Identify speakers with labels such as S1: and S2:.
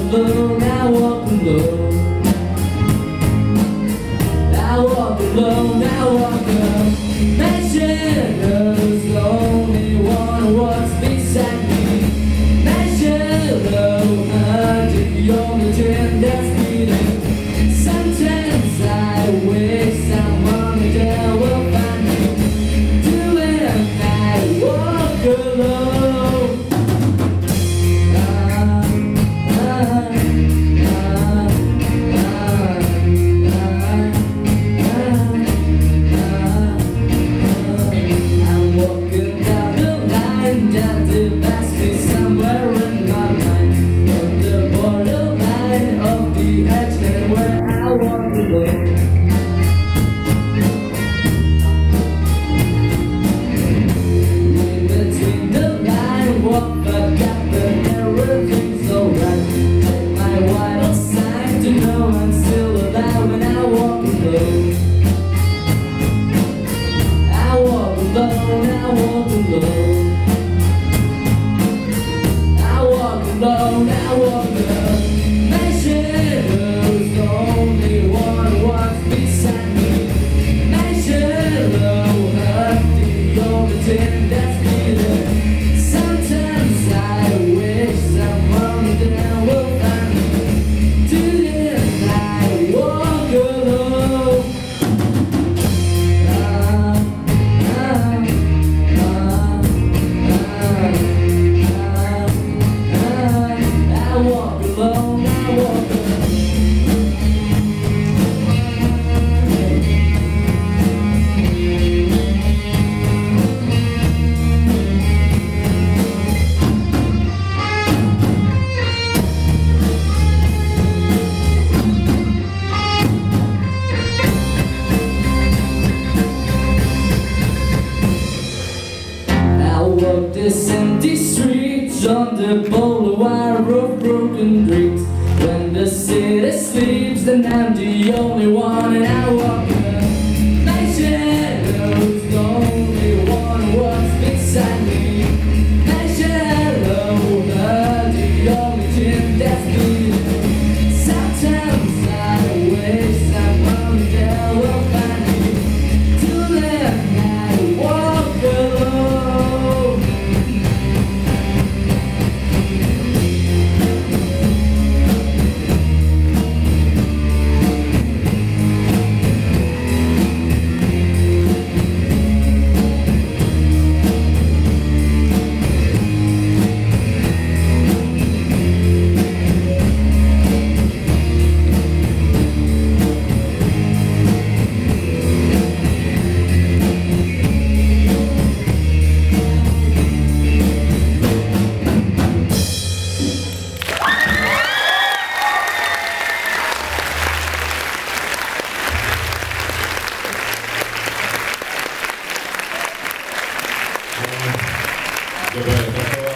S1: alone, I walk alone. I walk alone, I walk alone. Measures, the only one who walks beside me. Measures, the only train that's beating. Sometimes I wish someone there will find me. Doing I walk alone. I'm walking down the line that divides me somewhere in my mind. On the borderline of the edge and where I walk alone. In between the line, walk but got the everything's alright. Take my vital sign to know I'm still alive when I walk alone. I walk alone, I walk alone. I walk alone, I walk alone. My shadow's the only one who walks beside me. My shadow hurt the only thing that's beating. Sometimes I wish someone there will find me. Today I walk alone. I walk alone, I walk alone. I walk this empty streets on the boulevard of broken bricks. When the city sleeps, then I'm the only one, and I walk alone. My shadow's the only one who walks beside me. My shadow, the only thing that's beating. Sometimes I wish someone there will find me. To let I walk alone.
S2: Добре,